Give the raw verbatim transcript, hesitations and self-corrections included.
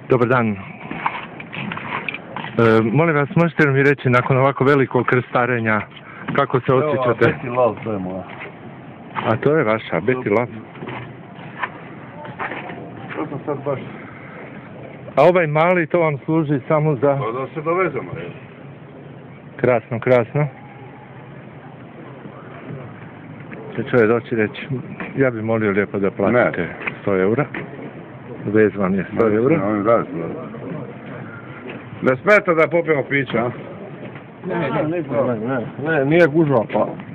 Dobar dan. E, molim vas, možete li mi reći nakon ovako velikog krstarenja kako se osjećate? Evo, Betty Love, to je moja. A to je vaša, Betty Love. To sam sad baš... A ovaj mali, to vam služi samo za... Pa da se dovezemo, je. Krasno, krasno. Će čovjek doći reći, ja bih molio lijepo da platite sto eura. Vez vam je sto eura. Ne smeta da popijemo pića, a? Ne, ne, ne, ne, ne, nije gužva pa.